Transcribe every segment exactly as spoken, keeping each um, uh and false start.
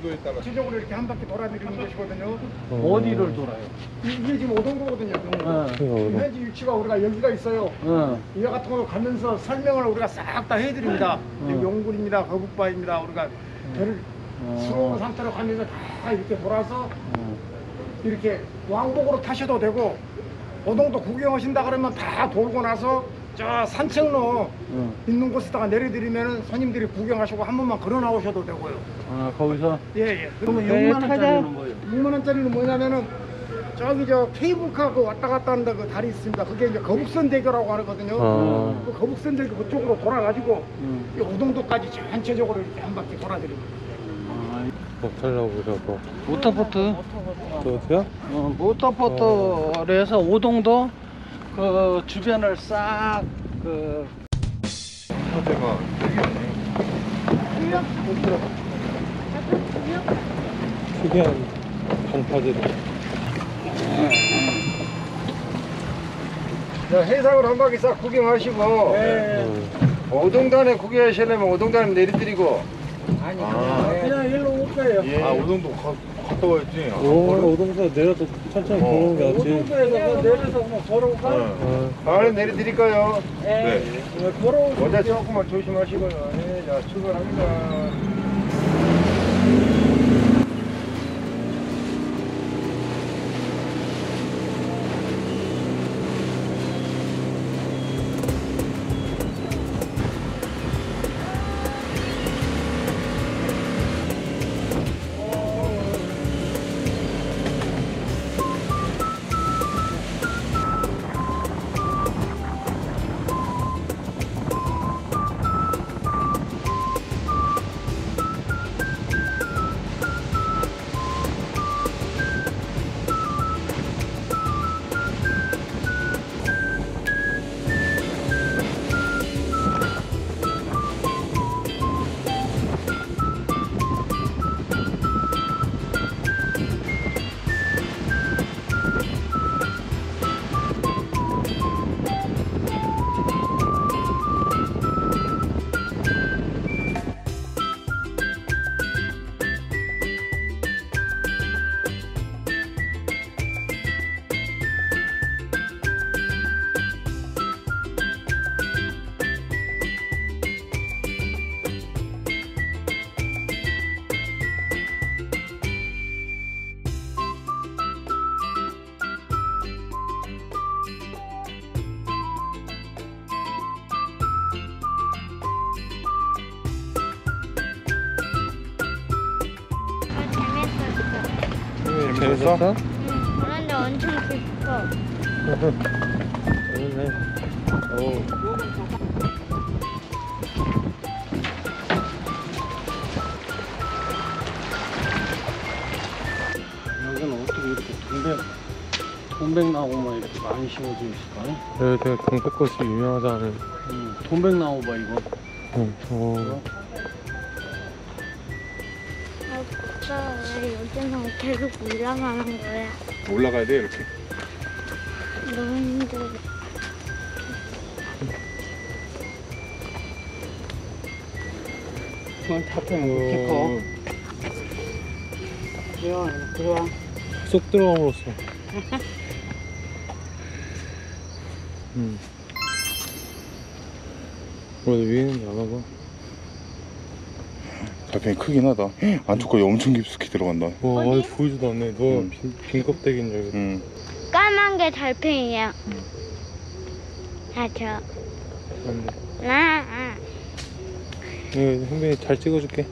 온도에 따라 전체적으로 이렇게 한 바퀴 돌아드리는 것이거든요. 어. 어디를 돌아요? 이, 이게 지금 오동도거든요. 어. 지금 현재 위치가 우리가 여기가 있어요. 어. 이와 같은 걸 가면서 설명을 우리가 싹 다 해드립니다. 어. 용굴입니다, 거북바입니다. 우리가 배를 어. 수로운 상태로 가면서 다 이렇게 돌아서 어. 이렇게 왕복으로 타셔도 되고 오동도 구경하신다 그러면 다 돌고 나서 저 산책로 어. 있는 곳에다가 내려드리면 손님들이 구경하시고 한 번만 걸어 나오셔도 되고요. 아, 거기서? 예, 예. 그러면 배 육만 타자. 원짜리는 뭐예요? 육만 원짜리는 뭐냐면은 저기 저 케이블카 그 왔다 갔다 하는 그 다리 있습니다. 그게 이제 거북선 대교라고 하거든요. 아. 그 거북선 대교 그쪽으로 돌아가지고 음. 이 오동도까지 전체적으로 이렇게 한 바퀴 돌아드립니다. 아, 못 타려고 그러고. 모터보트? 저도요? 어, 모터보트를 해서 오동도 그 주변을 싹 그 화재가 되게 특이한 방파제도. 자, 해상으로 한 바퀴 싹 구경하시고 네. 오동단에 구경하시려면 오동단에 내려드리고 아니 아. 그냥 일로 올 거예요. 아 오동도 가, 갔다 와야지. 아, 오, 오동서 내려도 천천히 어. 보는 게 낫지. 오동도에서 내려서 뭐 걸어올까? 네. 어. 안에 내려드릴까요? 네. 네. 걸어오고 모자 조금만 조심하시고요. 네, 자, 출발합니다. 재밌었어? 응, 그런데 엄청 깊어. 재밌네. 오. 여기는 어떻게 이렇게 동백 동백 나무만 이렇게 많이 심어져 있을까? 여기 되게 동백꽃이 유명하다는. 응, 동백 나무 봐 이거. 응. 오. 오빠 왜 여기는 계속 올라가는 거야? 올라가야 돼 이렇게. 너무 힘들어. 그건 잡히면 이렇게 커. 그래와 그래와. 쏙 들어감으로써. 음. 원래 위에 있는지 안 하고. 달팽이 크긴 하다. 안쪽까지 엄청 깊숙이 들어간다. 와, 어디? 아직 보이지도 않네. 너 음. 빈, 빈 껍데기인 줄 알겠어. 응. 까만 게 달팽이야. 아, 저. 맞네. 나. 이거 형빈이 잘 찍어줄게.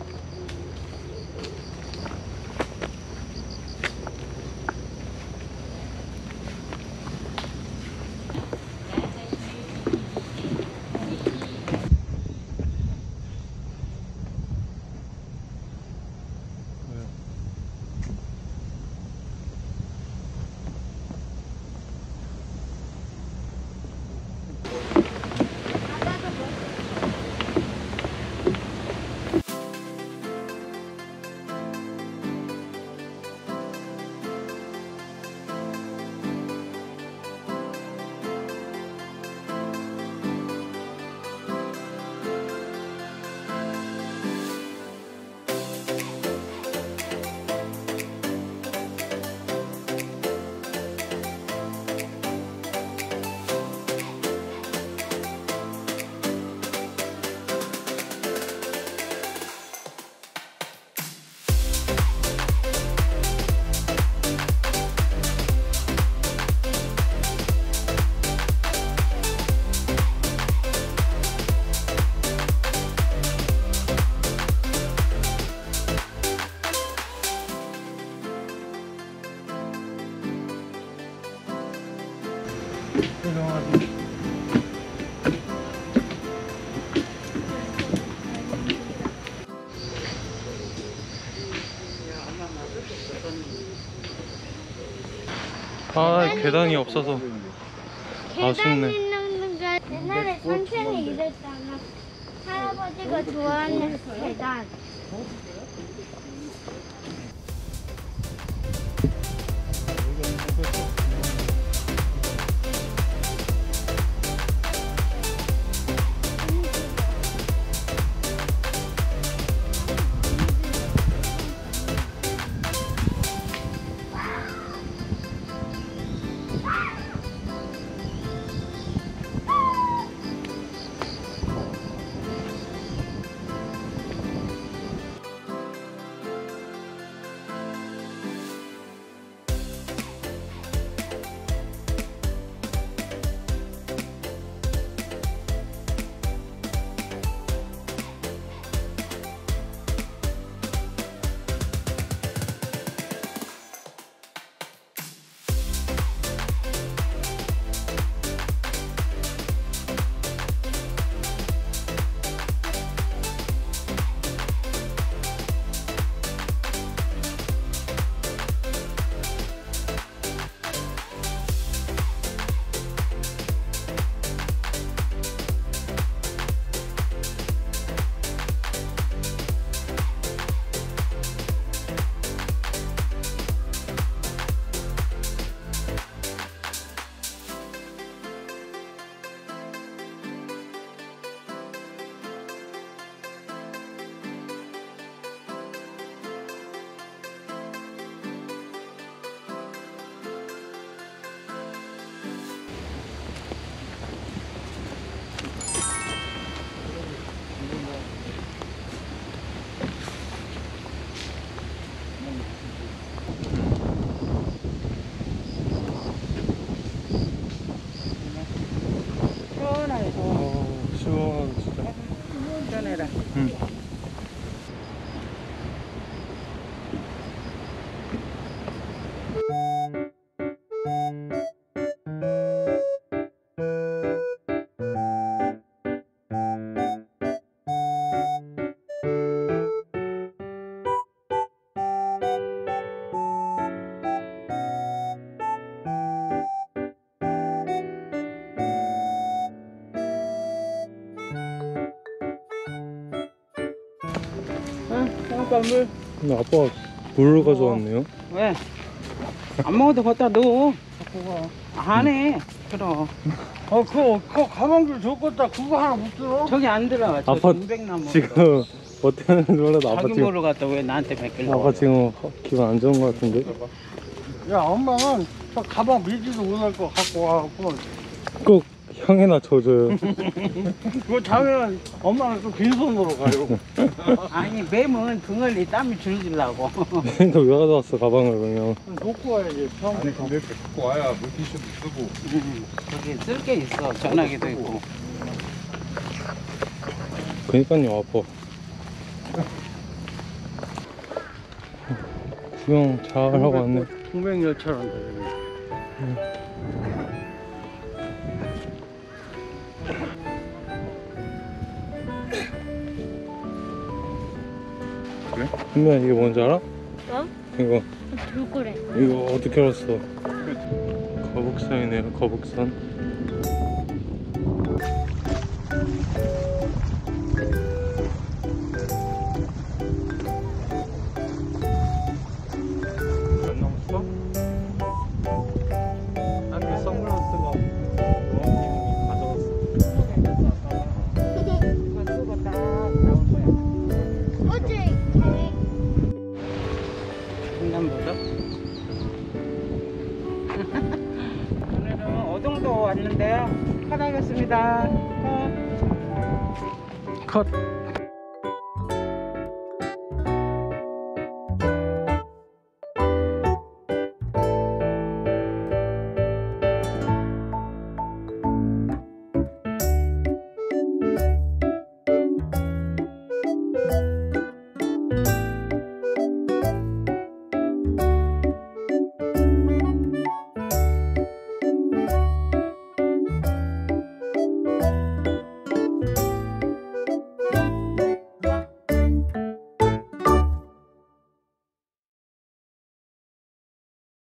아 계단이 없어서 계단 아쉽네. 있는 거 옛날에 삼촌이 이랬잖아. 할아버지가 좋아하는 계단. 어, 시원하다 진짜. 시원해라. 응. 응, 잠깐 물. 근데 아빠가 물을 가져왔네요. 왜? 안 먹어도 갖다 넣어. 안 해. 그럼. 어, 그거, 그거 가방줄 줬겠다. 그거 하나 못 들어? 저기 안 들어가. 저 아빠 동백나무. 지금 어떻게 하는지 몰라도 아빠 자기 지금 물을 갖다 왜 나한테 맡길래? 아빠 지금 기분 안 좋은 것 같은데. 야, 엄마는 저 가방 밀지도 못할 거 갖고 와갖고. 꼭 형이나 줘줘요. 그거 자면 엄마는 또 빈손으로 가요. 아니 뱀은 등을리 땀이 줄질라고. 너 왜 가져왔어 가방을 그러면? 놓고 와야지. 형. 아니 근데 이렇게 갖고 와야 물티슈도 쓰고. 거기 쓸 게 있어. 전화기도 있고. 그니까요 아빠. 구경 잘 하고 왔네. 동백열차란다. 그래? 현미야 이게 뭔지 알아? 뭐? 이거 돌고래. 이거 어떻게 알았어? 거북선이네요 거북선. 안 남았어? 아그 선글라스가 부모님이 가져왔어. 어제 횡단보도. 오늘은 어동도 왔는데요. 컷하겠습니다. 컷. 컷.